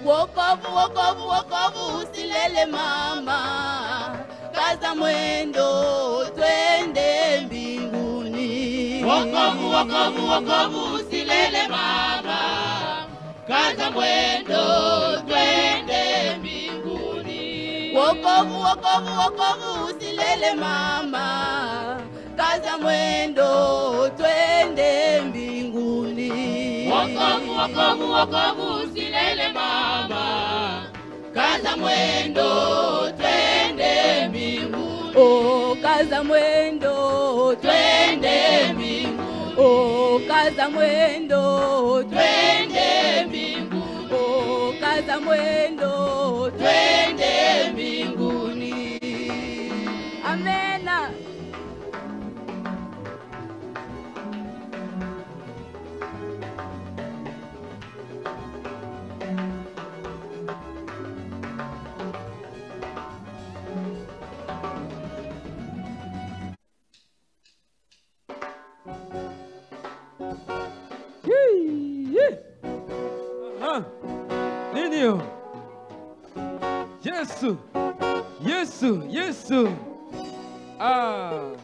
Wokovu, wokovu, wokovu, usilele mama. Kaza mwendo, twende mbinguni. Wokovu, wokovu, wokovu, usilele mama. Kaza mwendo, twende mbinguni. Wokovu, wokovu, wokovu, usilele mama. Kaza mwendo, twende mbinguni. Wokovu, wokovu, wokovu, usilele mama. Kaza mwendo, twende mbinguni. Oh, kaza mwendo, Twende mbinguni. oh, kaza mwendo, Twende mbinguni. oh, kaza mwendo, Twende mbinguni. amena. Nini? Yesu. Yesu, Yesu. Ah.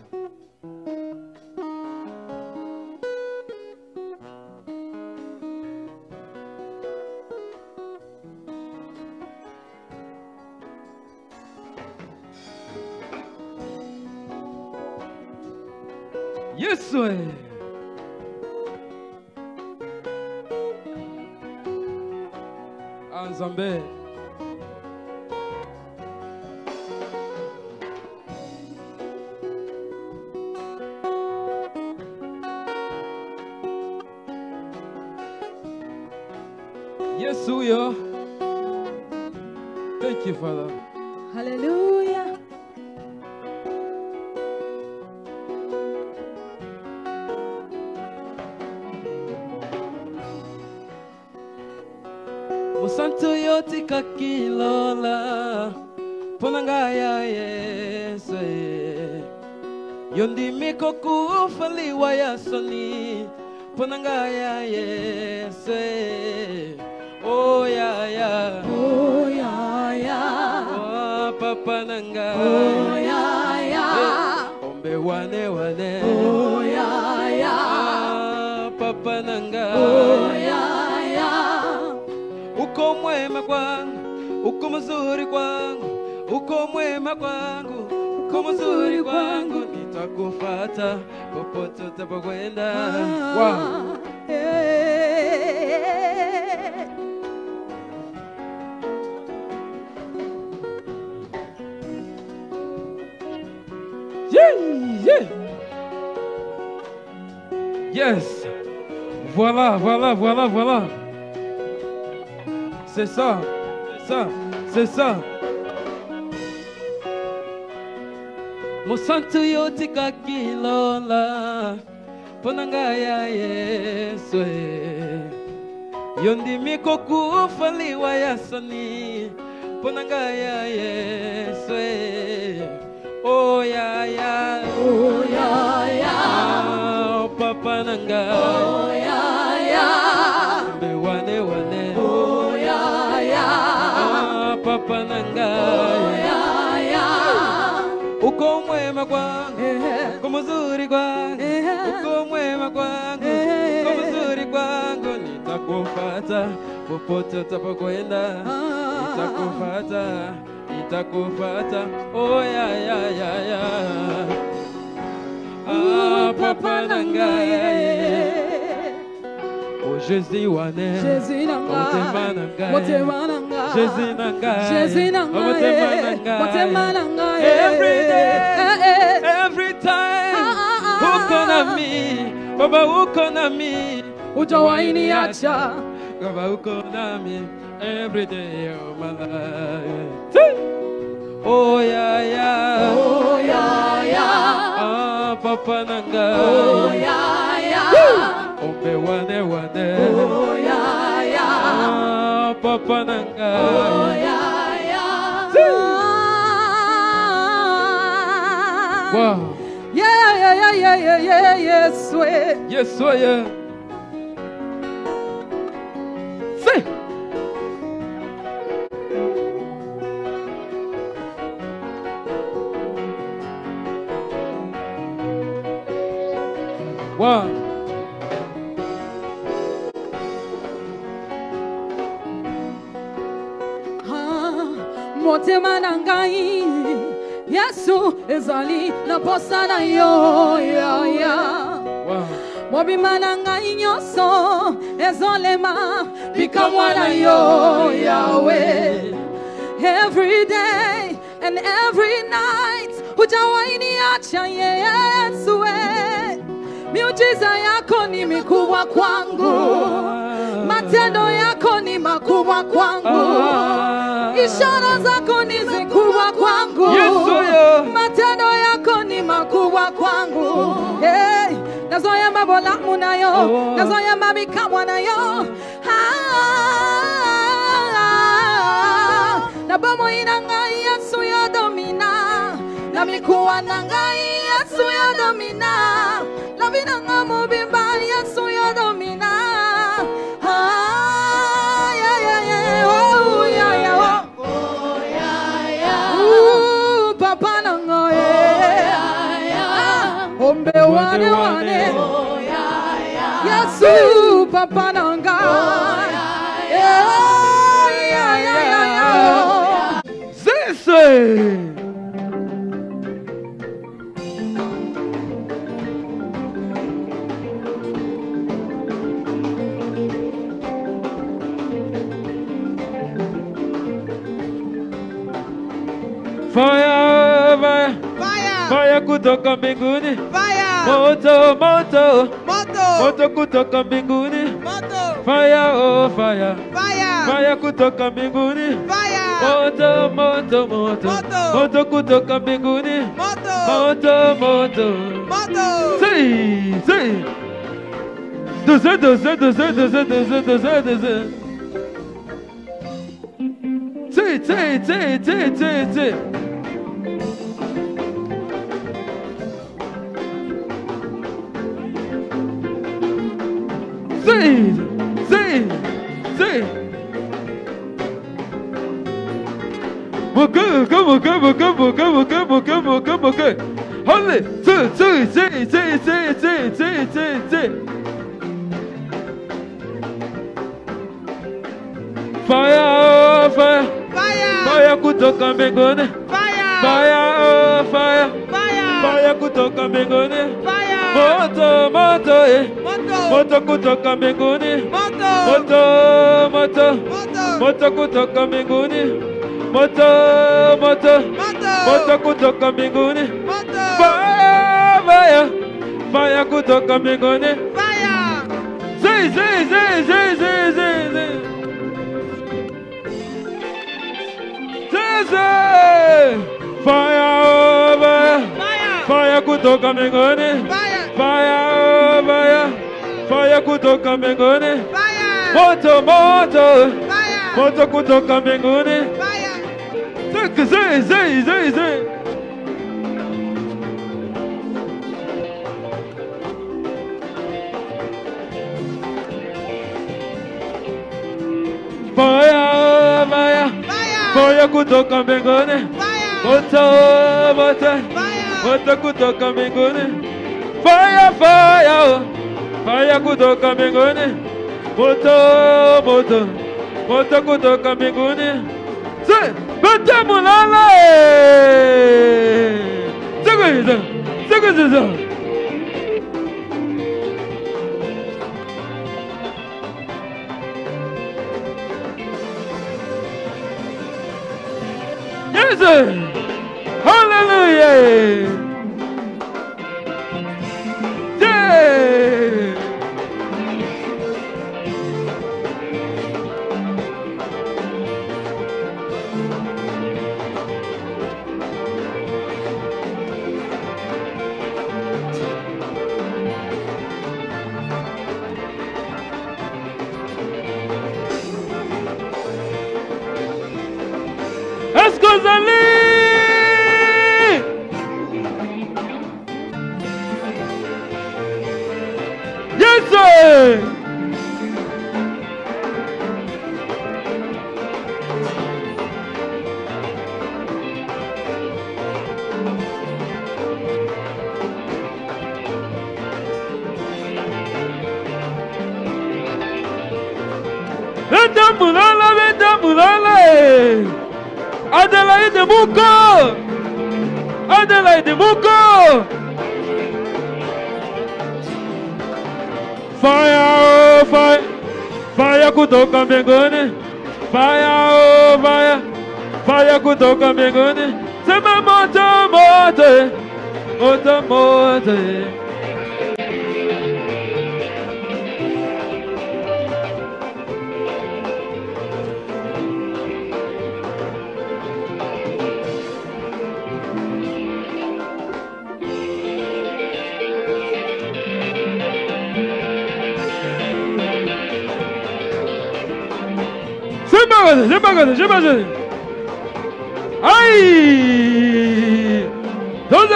Yesu. Nzambe. Yesu yo. Thank you, Father. Hallelujah. Musantu yoti kakilola ponangaya Yesu. Yondi miko kufaliwa yasoni ponangaya Yesu. Oh ya ya, Oh ya ya, oh papa nanga, oh ya ya, ombe wane wane, oh ya ya, papa nanga, oh ya ya. Uko mwema kwangu, uko mzuri kwangu, uko mwema kwangu, uko mzuri kwangu, nitakufuata popote utakapokwenda. Wow. Yeah. Yes. Voilà. C'est ça. Musantu yoti kakilola ponangaya Yesu. Yondi miko kufaliwa yasani ponangaya Yesu. Oh ya ya, Oh ya ya, papa nanga, oh ya ya, be wane wane, oh ya ya, papa nanga, oh ya ya. uko mwema kwangu, uko mzuri kwangu, uko mwema kwangu, uko mzuri kwangu, nitakufuata popote utakapokwenda, nitakufuata, oh ya ya, papa nanga, oh Jésus wane, Jésus nanga, motema nanga, Jésus nanga, Jésus nanga, motema nanga. Every time, uko nami, Baba uko nami, Hujawahi niacha. Baba uko nami, every day of my life. Oh ya ya, Oh ya ya, papa nanga, oh ya ya, ombe wane wane, oh ya ya, papa nanga, oh ya ya. wow, Yeah, yes, way. yes yeah. Say, Wow. Motema na ngai Yesu ezali na posa na yo ya ya. Wow. Mobima na ngai nyonso ezolema bikamwa na yo Yahweh. Every day and every night hujawahi acha Yesu. Miujiza yako ni mikubwa kwangu, matendo yako ni makubwa kwangu, ishara zako ni zikubwa kwangu, matendo yako ni makubwa kwangu. Hey, nazoya mabola munayo, nazoya mabikamwa nayo. Na bomo inanga Yesu ya domina, na mikuwa nanga Yesu ya domina, la vida nga mubimba Yesu ya domina. Yeah, yeah, yeah, oh, yeah, yeah, oh, yeah, yeah. Papa nanga, yeah, yeah. Ombe wane wane, oh, yeah, yeah. Yesu papa nanga, oh, yeah, yeah, yeah, yeah, yeah. Say. Fire, fire, Fire! fire kutoka mbinguni. Fire! Moto, moto, Moto! moto kutoka mbinguni. Moto! Fire, oh fire, Fire! fire kutoka mbinguni. Fire! Moto, moto, moto, Moto. moto kutoka mbinguni. Moto! Moto, moto. Moto! Say. Doze, doze, doze, doze, doze, doze, doze. Say. Okay. Holy, say. Fire, fire, Fire! fire kutoka mbinguni. Fire! Fire, oh fire, Fire! fire kutoka mbinguni. Fire! Moto, Moto! moto kutoka mbinguni. Moto! Moto Moto! kutoka mbinguni. Moto kutoka mbinguni. Moto! Fire kutoka mbinguni. Fire! Say. Fire kutoka mbinguni. Fire kutoka mbinguni. Fire! Moto Fire! moto kutoka mbinguni. Fire! Say. Fire kutoka mbinguni. Fire! Moto kutoka mbinguni. Fire kutoka mbinguni. Moto kutoka mbinguni. Say, bata mulala. Sego. Yes, hallelujah. Yeah. Escozali! Yes, sir! Adelaide Muko! Adelaide Muko! Fire, fire, fire kutoka mbinguni. Fire, oh fire, fire kutoka mbinguni. Sema moto, moto, moto, moto. J'imagine. Aïe! Doze.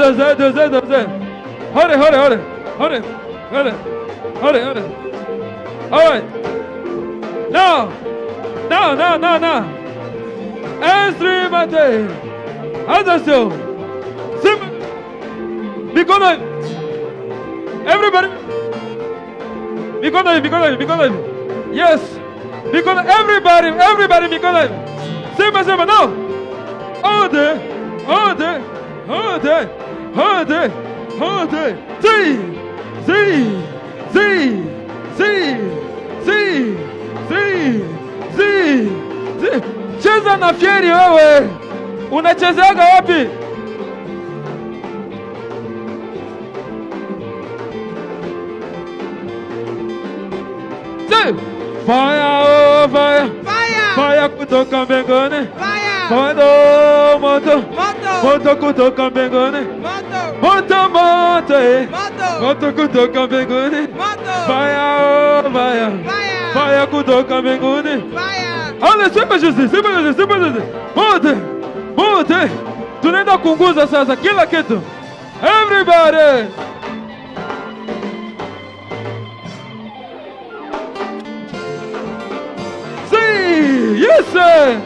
Hold it. All right. Now. Instrumente. Attention. Because everybody. Because yes. Because everybody, because Simba, no. Hold it. Cheza na fieri wewe. Unachezeaga wapi? Fire, oh fire. Fire kutoka mbinguni. Moto kutoka mbinguni. Moto kutoka mbinguni. Fire, oh fire. Fire kutoka mbinguni. Ale, sema juzi. Mote. Tunaenda kunguza sasa kila kitu. Everybody. Yes, sir.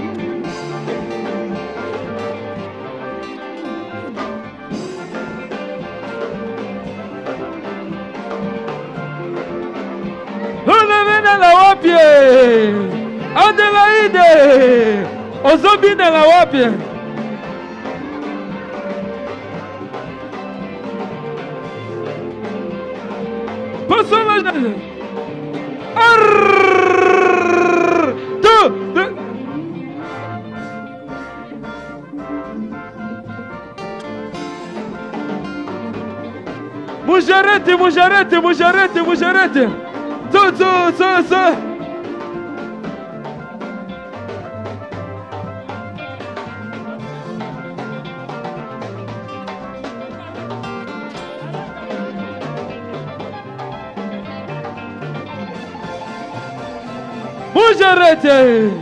Unamena la wapie. Adelaide. Ozobine la wapie. Personnage. Mujarete. So. Mujarete.